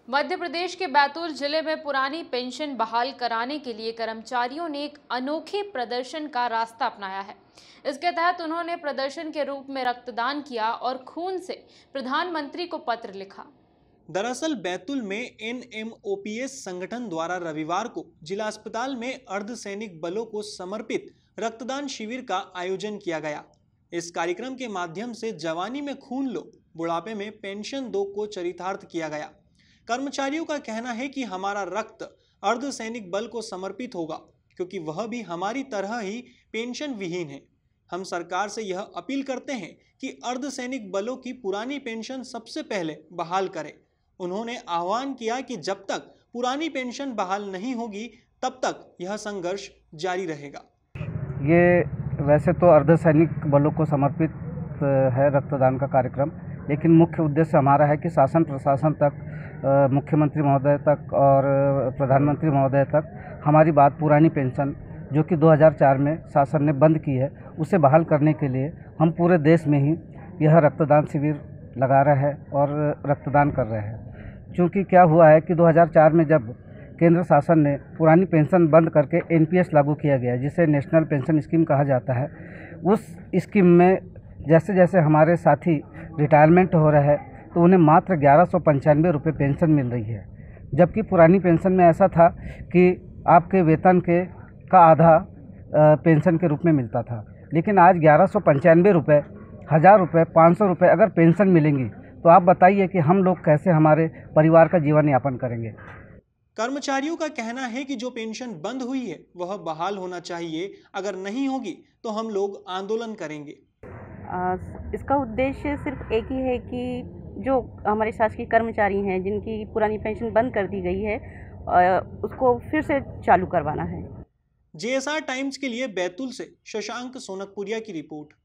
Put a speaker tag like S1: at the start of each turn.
S1: मध्य प्रदेश के बैतूल जिले में पुरानी पेंशन बहाल कराने के लिए कर्मचारियों ने एक अनोखे प्रदर्शन का रास्ता अपनाया है। इसके तहत उन्होंने प्रदर्शन के रूप में रक्तदान किया और खून से प्रधानमंत्री को पत्र लिखा।
S2: दरअसल बैतूल में NMOPS संगठन द्वारा रविवार को जिला अस्पताल में अर्धसैनिक बलों को समर्पित रक्तदान शिविर का आयोजन किया गया। इस कार्यक्रम के माध्यम से जवानी में खून लो, बुढ़ापे में पेंशन दो को चरितार्थ किया गया। कर्मचारियों का कहना है कि हमारा रक्त अर्धसैनिक बल को समर्पित होगा, क्योंकि वह भी हमारी तरह ही पेंशन विहीन है। हम सरकार से यह अपील करते हैं कि अर्धसैनिक बलों की पुरानी पेंशन सबसे पहले बहाल करें। उन्होंने आह्वान किया कि जब तक पुरानी पेंशन बहाल नहीं होगी तब तक यह संघर्ष जारी रहेगा।
S3: ये वैसे तो अर्धसैनिक बलों को समर्पित है रक्तदान का कार्यक्रम, लेकिन मुख्य उद्देश्य हमारा है कि शासन प्रशासन तक, मुख्यमंत्री महोदय तक और प्रधानमंत्री महोदय तक हमारी बात पुरानी पेंशन जो कि 2004 में शासन ने बंद की है उसे बहाल करने के लिए हम पूरे देश में ही यह रक्तदान शिविर लगा रहे हैं और रक्तदान कर रहे हैं। क्योंकि क्या हुआ है कि 2004 में जब केंद्र शासन ने पुरानी पेंशन बंद करके NPS लागू किया गया, जिसे नेशनल पेंशन स्कीम कहा जाता है, उस स्कीम में जैसे जैसे हमारे साथी रिटायरमेंट हो रहे हैं तो उन्हें मात्र 1195 रुपये पेंशन मिल रही है, जबकि पुरानी पेंशन में ऐसा था कि आपके वेतन का आधा पेंशन के रूप में मिलता था। लेकिन आज 1195 रुपये, 1000 रुपये, 500 रुपये अगर पेंशन मिलेंगी तो आप बताइए कि हम लोग कैसे हमारे परिवार का जीवन यापन करेंगे।
S2: कर्मचारियों का कहना है कि जो पेंशन बंद हुई है वह बहाल होना चाहिए, अगर नहीं होगी तो हम लोग आंदोलन करेंगे।
S4: इसका उद्देश्य सिर्फ एक ही है कि जो हमारे शासकीय कर्मचारी हैं जिनकी पुरानी पेंशन बंद कर दी गई है उसको फिर से चालू करवाना है।
S2: JSR टाइम्स के लिए बैतूल से शशांक सोनकपुरिया की रिपोर्ट।